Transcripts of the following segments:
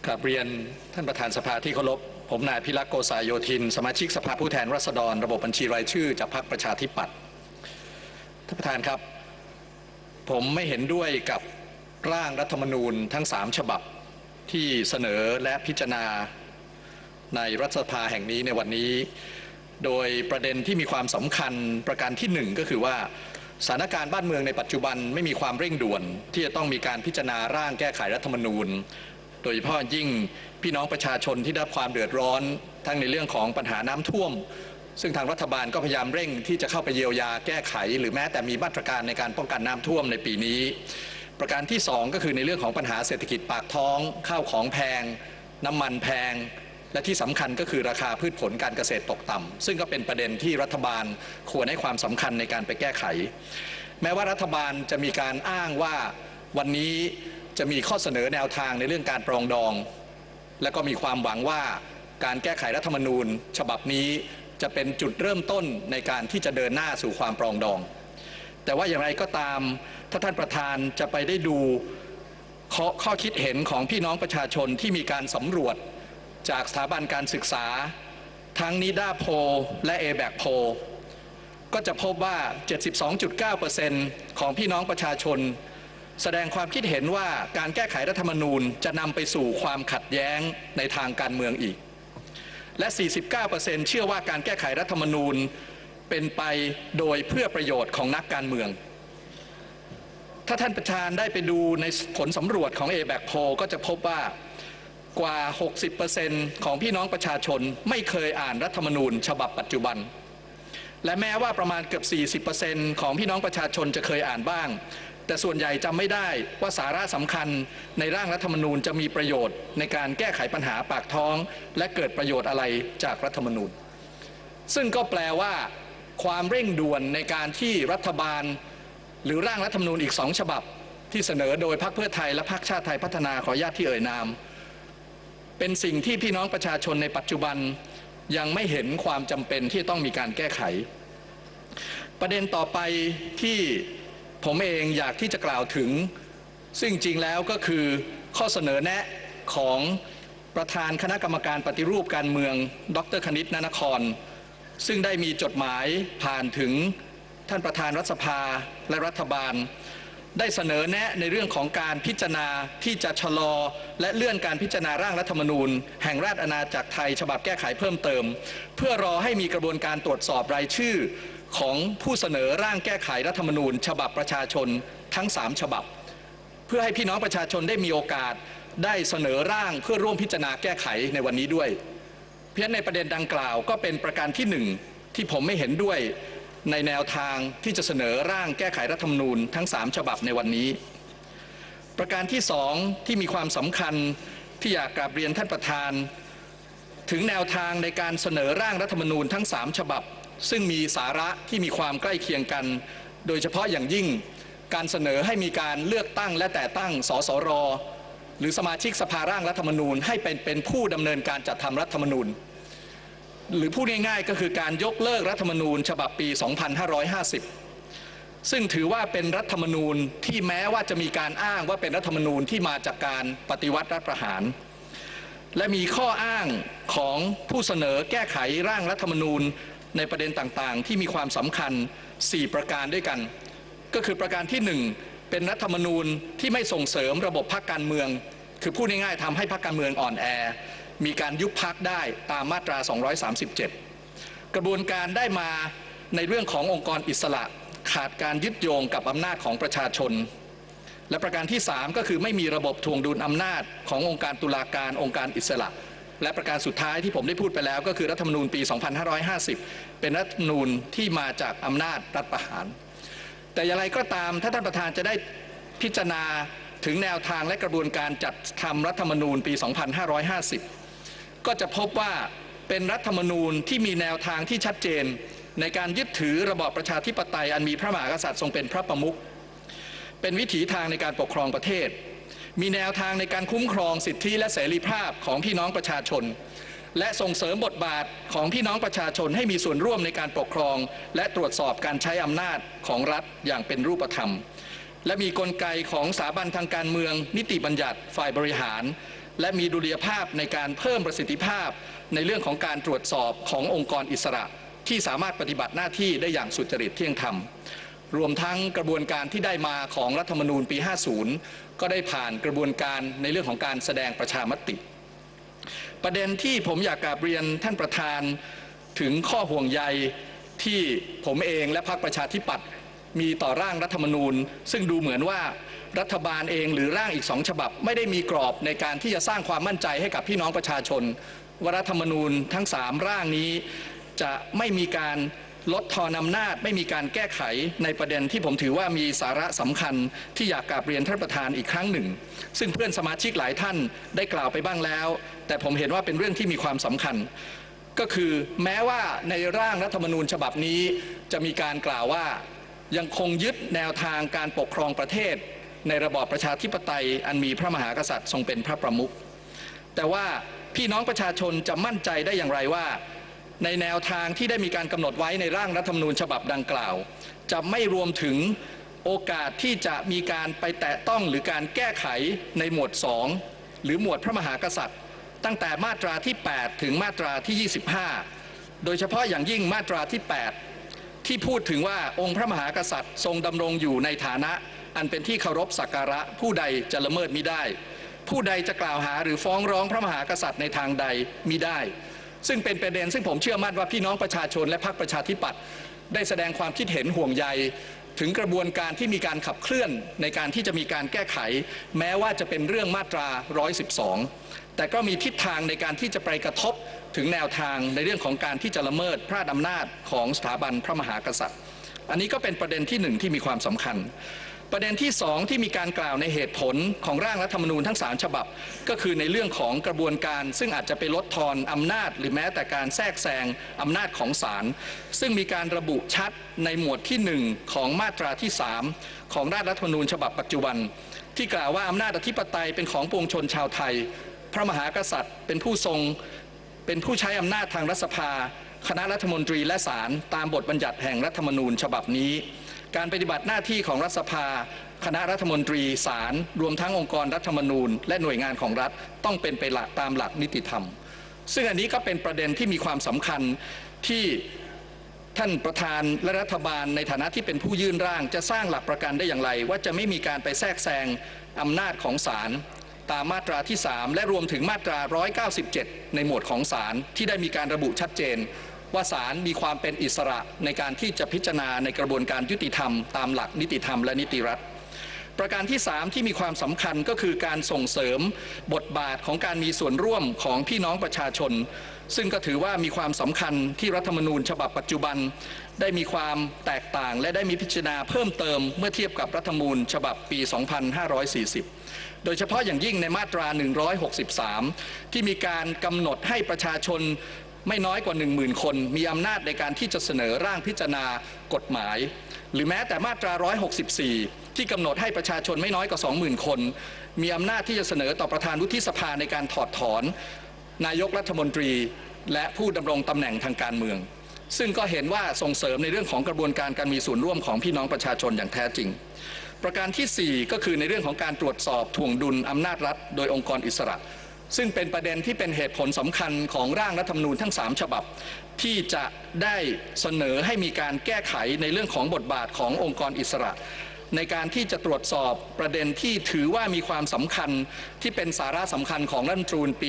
กราบเรียนท่านประธานสภาที่เคารพผมนายพิรักษ์โกษาโยธินสมาชิกสภาผู้แทนราษฎรระบบบัญชีรายชื่อจากพรรคประชาธิปัตย์ท่านประธานครับผมไม่เห็นด้วยกับร่างรัฐธรรมนูญทั้ง3ฉบับที่เสนอและพิจารณาในรัฐสภาแห่งนี้ในวันนี้โดยประเด็นที่มีความสำคัญประการที่1ก็คือว่าสถานการณ์บ้านเมืองในปัจจุบันไม่มีความเร่งด่วนที่จะต้องมีการพิจารณาร่างแก้ไขรัฐธรรมนูญโดยเฉพาะยิ่งพี่น้องประชาชนที่ได้รับความเดือดร้อนทั้งในเรื่องของปัญหาน้ำท่วมซึ่งทางรัฐบาลก็พยายามเร่งที่จะเข้าไปเยียวยาแก้ไขหรือแม้แต่มีมาตรการในการป้องกันน้ำท่วมในปีนี้ประการที่2ก็คือในเรื่องของปัญหาเศรษฐกิจปากท้องข้าวของแพงน้ำมันแพงและที่สำคัญก็คือราคาพืชผลการเกษตรตกต่ำซึ่งก็เป็นประเด็นที่รัฐบาลควรให้ความสำคัญในการไปแก้ไขแม้ว่ารัฐบาลจะมีการอ้างว่าวันนี้จะมีข้อเสนอแนวทางในเรื่องการปรองดองและก็มีความหวังว่าการแก้ไขรัฐธรรมนูญฉบับนี้จะเป็นจุดเริ่มต้นในการที่จะเดินหน้าสู่ความปรองดองแต่ว่าอย่างไรก็ตามถ้าท่านประธานจะไปได้ดูข้อคิดเห็นของพี่น้องประชาชนที่มีการสำรวจจากสถาบันการศึกษาทั้งนิด้าโพลและ ABAC โพลก็จะพบว่า 72.9% ของพี่น้องประชาชนแสดงความคิดเห็นว่าการแก้ไขรัฐธรรมนูญจะนำไปสู่ความขัดแย้งในทางการเมืองอีกและ 49% เชื่อว่าการแก้ไขรัฐธรรมนูญเป็นไปโดยเพื่อประโยชน์ของนักการเมืองถ้าท่านประธานได้ไปดูในผลสำรวจของ ABAC โพลก็จะพบว่ากว่า 60% ของพี่น้องประชาชนไม่เคยอ่านรัฐธรรมนูญฉบับปัจจุบันและแม้ว่าประมาณเกือบ 40% ของพี่น้องประชาชนจะเคยอ่านบ้างแต่ส่วนใหญ่จำไม่ได้ว่าสาระสำคัญในร่างรัฐธรรมนูญจะมีประโยชน์ในการแก้ไขปัญหาปากท้องและเกิดประโยชน์อะไรจากรัฐธรรมนูญซึ่งก็แปลว่าความเร่งด่วนในการที่รัฐบาลหรือร่างรัฐธรรมนูญอีก2ฉบับที่เสนอโดยพรรคเพื่อไทยและพรรคชาติไทยพัฒนาขออนุญาตที่เอ่ยนามเป็นสิ่งที่พี่น้องประชาชนในปัจจุบันยังไม่เห็นความจำเป็นที่ต้องมีการแก้ไขประเด็นต่อไปที่ผมเองอยากที่จะกล่าวถึงซึ่งจริงแล้วก็คือข้อเสนอแนะของประธานคณะกรรมการปฏิรูปการเมืองดร.คณิต ณนครซึ่งได้มีจดหมายผ่านถึงท่านประธานรัฐสภาและรัฐบาลได้เสนอแนะในเรื่องของการพิจารณาที่จะชะลอและเลื่อนการพิจารณาร่างรัฐธรรมนูญแห่งราชอาณาจักรไทยฉบับแก้ไขเพิ่มเติมเพื่อรอให้มีกระบวนการตรวจสอบรายชื่อของผู้เสนอร่างแก้ไขรัฐธรรมนูญฉบับประชาชนทั้ง3ฉบับเพื่อให้พี่น้องประชาชนได้มีโอกาสได้เสนอร่างเพื่อร่วมพิจารณาแก้ไขในวันนี้ด้วยเพียงในประเด็นดังกล่าวก็เป็นประการที่1ที่ผมไม่เห็นด้วยในแนวทางที่จะเสนอร่างแก้ไขรัฐธรรมนูญทั้ง3ฉบับในวันนี้ประการที่2ที่มีความสำคัญที่อยากกราบเรียนท่านประธานถึงแนวทางในการเสนอร่างรัฐธรรมนูญทั้ง3ฉบับซึ่งมีสาระที่มีความใกล้เคียงกันโดยเฉพาะอย่างยิ่งการเสนอให้มีการเลือกตั้งและแต่ตั้งสสรหรือสมาชิกสภาร่างรัฐธรรมนูญให้เป็นผู้ดำเนินการจัดทำรัฐธรรมนูญหรือพูดง่ายๆก็คือการยกเลิกรัฐธรรมนูญฉบับปี 2550 ซึ่งถือว่าเป็นรัฐธรรมนูญที่แม้ว่าจะมีการอ้างว่าเป็นรัฐธรรมนูญที่มาจากการปฏิวัติรัฐประหารและมีข้ออ้างของผู้เสนอแก้ไขร่างรัฐธรรมนูญในประเด็นต่างๆที่มีความสำคัญ4ประการด้วยกันก็คือประการที่1เป็นรัฐธรรมนูญที่ไม่ส่งเสริมระบบพรรคการเมืองคือพูดง่ายๆทำให้พรรคการเมืองอ่อนแอมีการยุบพรรคได้ตามมาตรา 237 กระบวนการได้มาในเรื่องขององค์กรอิสระขาดการยึดโยงกับอำนาจของประชาชนและประการที่3ก็คือไม่มีระบบทวงดุลอำนาจขององค์การตุลาการองค์การอิสระและประการสุดท้ายที่ผมได้พูดไปแล้วก็คือรัฐธรรมนูญปี 2550 เป็นรัฐธรรมนูญที่มาจากอำนาจรัฐประหารแต่อย่างไรก็ตามถ้าท่านประธานจะได้พิจารณาถึงแนวทางและกระบวนการจัดทำรัฐธรรมนูญปี 2550 ก็จะพบว่าเป็นรัฐธรรมนูญที่มีแนวทางที่ชัดเจนในการยึดถือระบอบประชาธิปไตยอันมีพระมหากษัตริย์ทรงเป็นพระประมุขเป็นวิถีทางในการปกครองประเทศมีแนวทางในการคุ้มครองสิทธิและเสรีภาพของพี่น้องประชาชนและส่งเสริมบทบาทของพี่น้องประชาชนให้มีส่วนร่วมในการปกครองและตรวจสอบการใช้อำนาจของรัฐอย่างเป็นรูปธรรมและมีกลไกของสถาบันทางการเมืองนิติบัญญัติฝ่ายบริหารและมีดุลยภาพในการเพิ่มประสิทธิภาพในเรื่องของการตรวจสอบขององค์กรอิสระที่สามารถปฏิบัติหน้าที่ได้อย่างสุจริตเที่ยงธรรมรวมทั้งกระบวนการที่ได้มาของรัฐธรรมนูญปี 50 ก็ได้ผ่านกระบวนการในเรื่องของการแสดงประชามติ ประเด็นที่ผมอยากกราบเรียนท่านประธานถึงข้อห่วงใยที่ผมเองและพรรคประชาธิปัตย์มีต่อร่างรัฐธรรมนูญซึ่งดูเหมือนว่ารัฐบาลเองหรือร่างอีก2 ฉบับไม่ได้มีกรอบในการที่จะสร้างความมั่นใจให้กับพี่น้องประชาชนว่ารัฐธรรมนูญทั้ง3 ร่างนี้จะไม่มีการลดทอนอำนาจไม่มีการแก้ไขในประเด็นที่ผมถือว่ามีสาระสำคัญที่อยากกราบเรียนท่านประธานอีกครั้งหนึ่งซึ่งเพื่อนสมาชิกหลายท่านได้กล่าวไปบ้างแล้วแต่ผมเห็นว่าเป็นเรื่องที่มีความสำคัญก็คือแม้ว่าในร่างรัฐธรรมนูญฉบับนี้จะมีการกล่าวว่ายังคงยึดแนวทางการปกครองประเทศในระบอบประชาธิปไตยอันมีพระมหากษัตริย์ทรงเป็นพระประมุขแต่ว่าพี่น้องประชาชนจะมั่นใจได้อย่างไรว่าในแนวทางที่ได้มีการกำหนดไว้ในร่างรัฐธรรมนูญฉบับดังกล่าวจะไม่รวมถึงโอกาสที่จะมีการไปแตะต้องหรือการแก้ไขในหมวด 2หรือหมวดพระมหากษัตริย์ตั้งแต่มาตราที่ 8 ถึงมาตราที่ 25โดยเฉพาะอย่างยิ่งมาตราที่ 8ที่พูดถึงว่าองค์พระมหากษัตริย์ทรงดำรงอยู่ในฐานะอันเป็นที่เคารพสักการะผู้ใดจะละเมิดมิได้ผู้ใดจะกล่าวหาหรือฟ้องร้องพระมหากษัตริย์ในทางใดมิได้ซึ่งเป็นประเด็นซึ่งผมเชื่อมั่นว่าพี่น้องประชาชนและพรรคประชาธิปัตย์ได้แสดงความคิดเห็นห่วงใยถึงกระบวนการที่มีการขับเคลื่อนในการที่จะมีการแก้ไขแม้ว่าจะเป็นเรื่องมาตรา 112แต่ก็มีทิศทางในการที่จะไปกระทบถึงแนวทางในเรื่องของการที่จะละเมิดพระอำนาจของสถาบันพระมหากษัตริย์อันนี้ก็เป็นประเด็นที่1ที่มีความสำคัญประเด็นที่2ที่มีการกล่าวในเหตุผลของร่างรัฐธรรมนูญทั้ง3 ฉบับก็คือในเรื่องของกระบวนการซึ่งอาจจะไปลดทอนอำนาจหรือแม้แต่การแทรกแซงอำนาจของศาลซึ่งมีการระบุชัดในหมวดที่1ของมาตราที่3ของร่างรัฐธรรมนูญฉบับปัจจุบันที่กล่าวว่าอำนาจอธิปไตยเป็นของปวงชนชาวไทยพระมหากษัตริย์เป็นผู้ใช้อำนาจทางรัฐสภาคณะรัฐมนตรีและศาลตามบทบัญญัติแห่งรัฐธรรมนูญฉบับนี้การปฏิบัติหน้าที่ของรัฐสภาคณะรัฐมนตรีศาลรวมทั้งองค์กรรัฐธรรมนูญและหน่วยงานของรัฐต้องเป็นไปตามหลักนิติธรรมซึ่งอันนี้ก็เป็นประเด็นที่มีความสำคัญที่ท่านประธานและรัฐบาลในฐานะที่เป็นผู้ยื่นร่างจะสร้างหลักประกันได้อย่างไรว่าจะไม่มีการไปแทรกแซงอำนาจของศาลตามมาตราที่3และรวมถึงมาตรา 197ในหมวดของศาลที่ได้มีการระบุชัดเจนว่าศาลมีความเป็นอิสระในการที่จะพิจารณาในกระบวนการยุติธรรมตามหลักนิติธรรมและนิติรัฐประการที่3ที่มีความสำคัญก็คือการส่งเสริมบทบาทของการมีส่วนร่วมของพี่น้องประชาชนซึ่งก็ถือว่ามีความสำคัญที่รัฐธรรมนูญฉบับปัจจุบันได้มีความแตกต่างและได้มีพิจารณาเพิ่มเติมเมื่อเทียบกับรัฐธรรมนูญฉบับปี 2540โดยเฉพาะอย่างยิ่งในมาตรา 163ที่มีการกำหนดให้ประชาชนไม่น้อยกว่า 10,000 คนมีอำนาจในการที่จะเสนอร่างพิจารณากฎหมายหรือแม้แต่มาตรา 164ที่กำหนดให้ประชาชนไม่น้อยกว่า 20,000 คนมีอำนาจที่จะเสนอต่อประธานวุฒิสภาในการถอดถอนนายกรัฐมนตรีและผู้ดำรงตำแหน่งทางการเมืองซึ่งก็เห็นว่าส่งเสริมในเรื่องของกระบวนการการมีส่วนร่วมของพี่น้องประชาชนอย่างแท้จริงประการที่4ก็คือในเรื่องของการตรวจสอบถ่วงดุลอำนาจรัฐโดยองค์กรอิสระซึ่งเป็นประเด็นที่เป็นเหตุผลสำคัญของร่างรัฐธรรมนูญทั้ง3 ฉบับที่จะได้เสนอให้มีการแก้ไขในเรื่องของบทบาทขององค์กรอิสระในการที่จะตรวจสอบประเด็นที่ถือว่ามีความสำคัญที่เป็นสาระสำคัญของรัฐธรรมนูญปี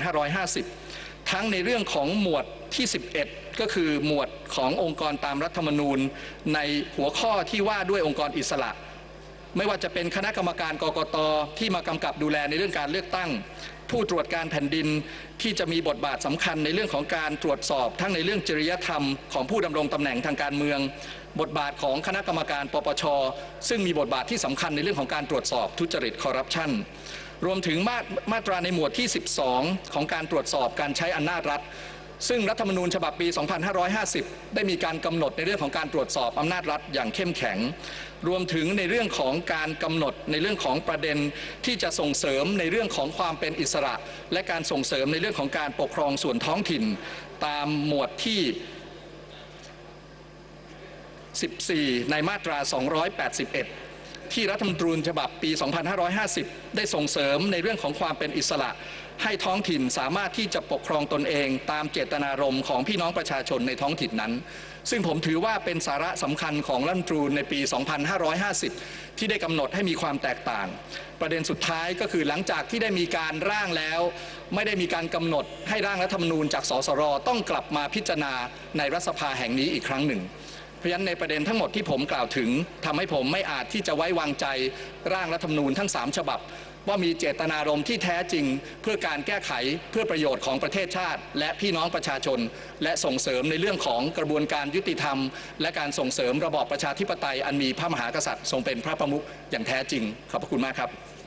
2550 ทั้งในเรื่องของหมวดที่ 11ก็คือหมวดขององค์กรตามรัฐธรรมนูญในหัวข้อที่ว่าด้วยองค์กรอิสระไม่ว่าจะเป็นคณะกรรมการกกต.ที่มากำกับดูแลในเรื่องการเลือกตั้งผู้ตรวจการแผ่นดินที่จะมีบทบาทสำคัญในเรื่องของการตรวจสอบทั้งในเรื่องจริยธรรมของผู้ดำรงตำแหน่งทางการเมืองบทบาทของคณะกรรมการปปช.ซึ่งมีบทบาทที่สำคัญในเรื่องของการตรวจสอบทุจริตคอร์รัปชันรวมถึงมาตราในหมวดที่ 12ของการตรวจสอบการใช้อำนาจรัฐซึ่งรัฐธรรมนูญฉบับปี 2550 ได้มีการกำหนดในเรื่องของการตรวจสอบอำนาจรัฐอย่างเข้มแข็งรวมถึงในเรื่องของการกำหนดในเรื่องของประเด็นที่จะส่งเสริมในเรื่องของความเป็นอิสระและการส่งเสริมในเรื่องของการปกครองส่วนท้องถิ่นตามหมวดที่ 14ในมาตรา 281 ที่รัฐธรรมนูญฉบับปี 2550 ได้ส่งเสริมในเรื่องของความเป็นอิสระให้ท้องถิ่นสามารถที่จะปกครองตนเองตามเจตนารมณ์ของพี่น้องประชาชนในท้องถิ่นนั้นซึ่งผมถือว่าเป็นสาระสำคัญของรัฐธรรมนูญในปี 2550 ที่ได้กำหนดให้มีความแตกต่างประเด็นสุดท้ายก็คือหลังจากที่ได้มีการร่างแล้วไม่ได้มีการกำหนดให้ร่างรัฐธรรมนูญจากสสรต้องกลับมาพิจารณาในรัฐสภาแห่งนี้อีกครั้งหนึ่งเพราะฉะนั้นในประเด็นทั้งหมดที่ผมกล่าวถึงทำให้ผมไม่อาจที่จะไว้วางใจร่างรัฐธรรมนูญทั้ง3ฉบับว่ามีเจตนารมณ์ที่แท้จริงเพื่อการแก้ไขเพื่อประโยชน์ของประเทศชาติและพี่น้องประชาชนและส่งเสริมในเรื่องของกระบวนการยุติธรรมและการส่งเสริมระบอบประชาธิปไตยอันมีพระมหากษัตริย์ทรงเป็นพระประมุขอย่างแท้จริงขอบพระคุณมากครับ